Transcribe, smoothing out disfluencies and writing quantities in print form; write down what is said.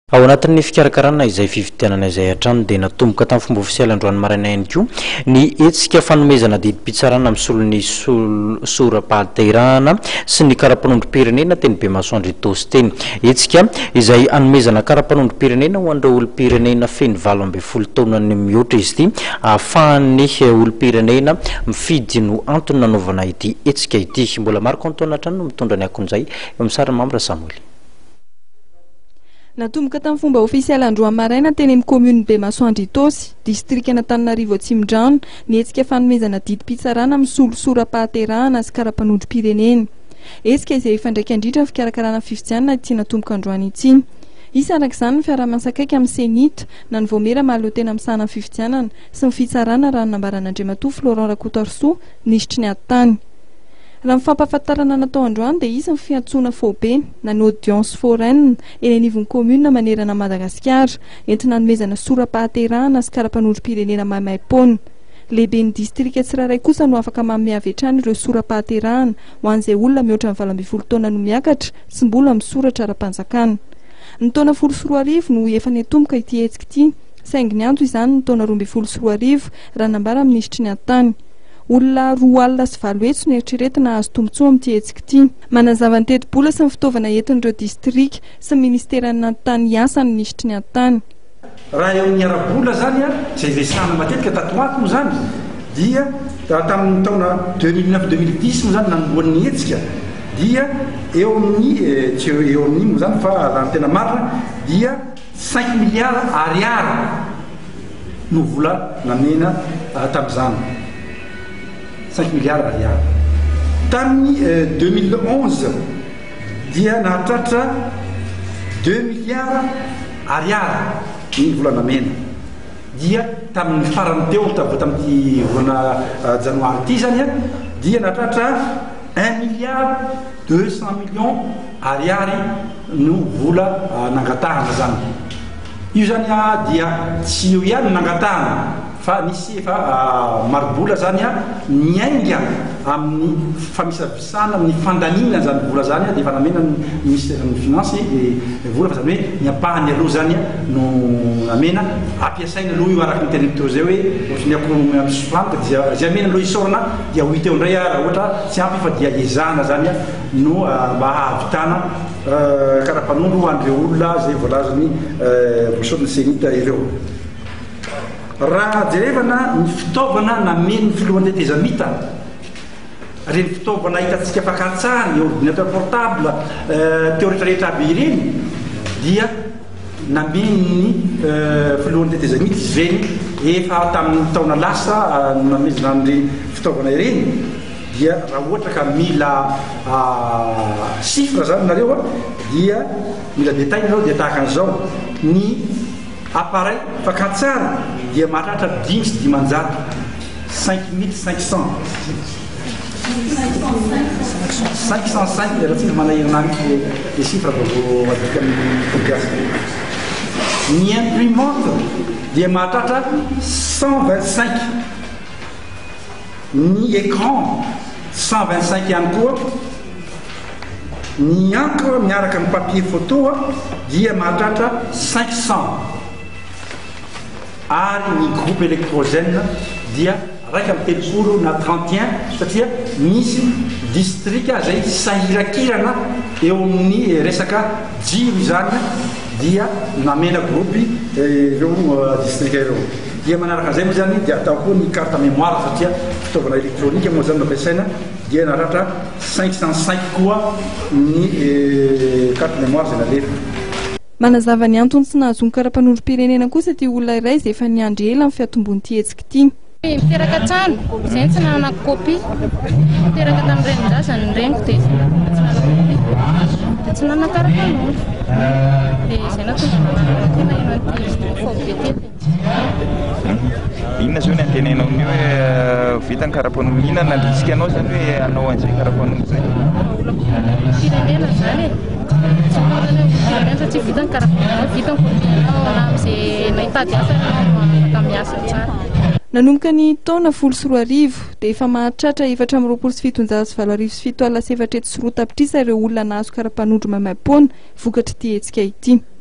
Ao anatin'ny fikarakarana izay fividianana izay hatrany dia natomboka tamin'ny fomba ofisialy androany maraina ihany koa ny hetsika fanomezana didim-pitsarana amin'ny solon'ny sora-pahaterahana sy ny karapanondrom-pirenena teny Bemasoandry Tosy teny. Hetsika izay hanomezana karapanondrom-pirenena ho an'ireo olom-pirenena feno 20 taona ny mihoatra izy ity ahafahan'ny olom-pirenena mifidy no antony nanaovana ity hetsika ity. Mbola Marco Antoine hatrany no mitondra ny akon'izay eo amin'ny Sara Mambra Samuel. Natomboka tamin'ny fomba ofisialy androany maraina teny amin'ny commune Bemasoandry Tosy, district Antananarivo Atsimondrano, ny hetsika fanomezana didim-pitsarana amin'ny sora-pahaterahana sy karapanondrom-pirenena. Hetsika izay efa ndraiky andritra fikarakarana fifidianana ity natomboka androany ity. Isan'izany ny fiaraha-miasakaiky amin'ny Senita na ny Vomera mahaleo tena misahana amin'ny fifidianana sy ny fitsarana raha nambaran'Andriamatoa Florent Rakotarosoa nisitry ny ady-tany. Raha ny fampahafantarana natao androany dia izy ny fiantsoana fobe na ny audience foraine eny anivon'ny commune manerana Madagasikara entina hanomezana sora-pahaterahana sy karapanondrom-pirenena Maimaimpoana. Lehibe ny distrika tsirairay kosa no afaka manome avy hatrany ireo sora-pahaterahana ho an'izay olona mihoatra ny 12 taona no miakatra sy mbola misoratra ara-panjakana. Ny taona 14 no efa natomboka ity hetsika ity, saingy ny antony izany ny taona 12 raha nambara minisitry ny ady-tany. Olona 2 alina sy 9 hetsy no eritreretina azo tombotsoa amin'ity hetsika ity. Manazava ny teti-bola sy ny fitaovana entin'ireo distrika sy ny ministeran'ny ady-tany asa ny nisitry ny ady-tany. Raha eo amin'ny ara-bola zany izay resahana matetika tatoato moa zany dia tamin'ny taona 2009-2010 moa zany nanomboan'ny hetsika dia eo amin'ny moa zany fa raha ny tena marina dia 5 milliards ariary no vola namena tamin'izany. 5 milliards ariary. Tamin'ny 2011 dia nahatratra 2 milliards ariary ny volana mena. Dia tamin'ny farany teo tamin'ity volana janoary ity zany dia nahatratra 1 milliard 200 millions ariary no vola nangatahana zany. Io zany dia tsy io ihany nangatahana fa nisy efa marobola zany niainga amin'ny famisavisana amin'ny fandanina zany vola zany dia efa namena ny ministère-ny finance vola fa zany hoe ny ampahany aloha zany no namena ampiasaina aloha io araka ny teny teo zay hoe ohatrany akoho amin'ny sofanaka dia zay amena aloha isorana dia ho ita eo indray raha ohatra tsy ampy fa dia ezahana zany no mba hahavitana karapanondro an'ireo olona zay voalazany voasoriny Senita ireo. Raha jerevana ny fitaovana namen'ny filohan'ny tetezamita reny fitaovana hitantsika fakantsary ny ordinateur portable teo rehetrarehetra aby ireny dia namen'ny filohan'ny tetezamita izy ireny efa tamin'ny taona lasa namezana an'ireny fitaovana ireny dia raha ohatra ka mila chiffre zany nareo dia mila détail nareo dia tahaka an'izao ny appareil fakantsary dia mahatratra 5,500 5,500 505 raha tsy manahirana les chiffres vao adika amin'ny compiasa. Ny imprimante dia mahatratra 125, ny écran 125 ihany koa, ny encre miaraka amin'ny papier photo dia mahatratra 500 ary ny groupe électrogène dia raika amin'ny telopolo na 31 satria misy distrika zay sahirakirana eo amin'ny resaka jiro izany dia namena groupe ireo distrika ireo. Dia manaraka an'izay moa zany dia atao koa ny carte mémoire satria fitaovana elektronika moa zany nampiasaina dia nahatratra 505 koa ny carte mémoire zay nalefa. Manazava ny antony tsy nahazony karapanondrom-pirenena kosa ty olona iray izay efa niandry ela amin'ny fiatombon'ity hetsika ity. Miteraka trano, izay tsy nanana kopy. Miteraka tamin'ny renin-drazany ny reniko dia tsy nanana karapanondro. Dia izay natonga tena iranty fobe tety. Inona zao ny antenainao ny hoe vitany karapanondro, inona nandrisika anao zany hoe anao an'izay karapanondro zay? Firenena zany tsy manana firenena satria vitany karapanondro, vitany kopianao na amin'izay nahitady asa anao afaka miasa tsara. Nanomboka ny taona 14 dia efa mahatratra 427,707 alina sy 7 hetsy sy roa tapitrisa ireo olona nahazo karapanondro Maimaimpoana vokatry ity hetsika ity.